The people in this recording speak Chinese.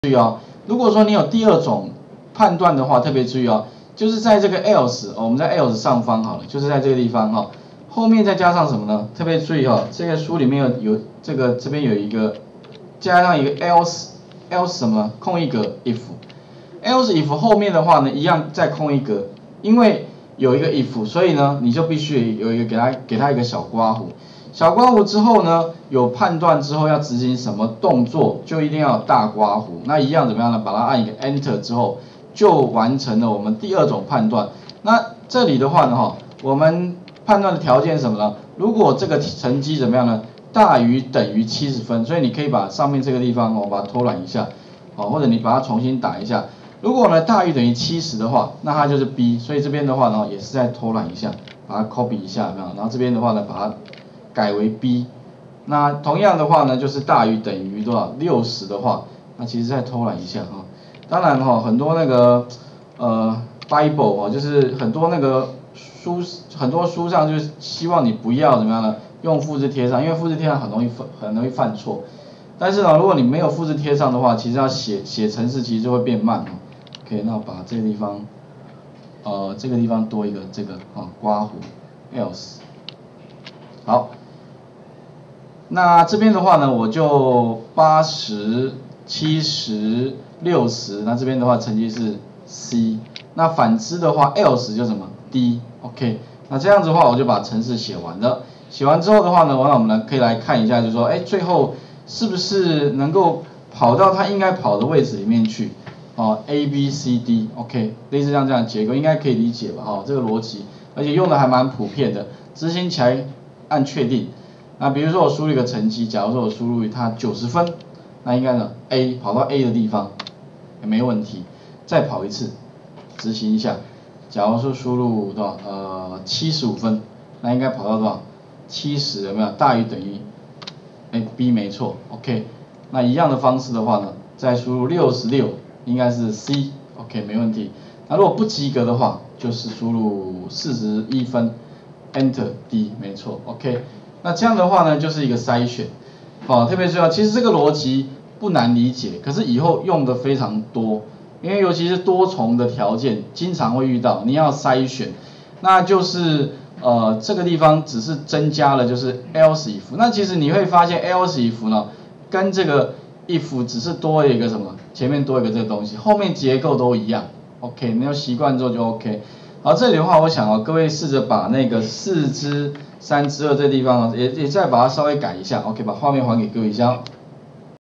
注意哦，如果说你有第二种判断的话，特别注意哦，就是在这个 else，我们在 else 上方好了，就是在这个地方哈，后面再加上什么呢？特别注意哈，这个书里面有这个这边有一个加上一个 else 什么空一格 if。else if 后面的话呢，一样再空一格，因为有一个 if， 所以呢，你就必须有一个给它一个小括弧。小括弧之后呢，有判断之后要执行什么动作，就一定要有大括弧。那一样怎么样呢？把它按一个 Enter 之后，就完成了我们第二种判断。那这里的话呢，我们判断的条件是什么呢？如果这个成绩怎么样呢？大于等于70分，所以你可以把上面这个地方把它偷懒一下，或者你把它重新打一下。如果呢大于等于70的话，那它就是 B， 所以这边的话呢也是再偷懒一下，把它 copy 一下，有没有？然后这边的话呢把它改为 B， 那同样的话呢，就是大于等于多少60的话，那其实再偷懒一下哈。当然很多那个Bible 就是很多那个很多书上就是希望你不要怎么样呢？用复制贴上，因为复制贴上很容易犯错。但是呢，如果你没有复制贴上的话，其实要写程式其实就会变慢。OK， 那我把这个地方这个地方多一个这个括弧 else。好。那这边的话呢，我就80、70、60，那这边的话成绩是 C， 那反之的话 else 就什么 D，OK， 那这样子的话我就把程式写完了。写完之后的话呢，我们可以来看一下，就是说，最后是不是能够跑到它应该跑的位置里面去？A B C D，OK， 类似像这样结构应该可以理解吧？这个逻辑，而且用的还蛮普遍的，执行起来按确定。那比如说我输入一个成绩，假如说我输入它90分，那应该呢 A 跑到 A 的地方也没问题，再跑一次，执行一下。假如说输入多少75分，那应该跑到多少70有没有大于等于B 没错 ，OK。那一样的方式的话呢，再输入66，应该是 C，OK 没问题。那如果不及格的话，就是输入41分 ，Enter D 没错 ，OK。那这样的话呢，就是一个筛选，特别重要。其实这个逻辑不难理解，可是以后用的非常多，因为尤其是多重的条件，经常会遇到，你要筛选，那就是这个地方只是增加了就是 else if， 那其实你会发现 else if 呢，跟这个 if 只是多一个什么，前面多一个这个东西，后面结构都一样 ，OK， 你有习惯之后就 OK。好，这里的话，我想各位试着把那个4之3之2这地方也再把它稍微改一下 ，OK， 把画面还给各位一下。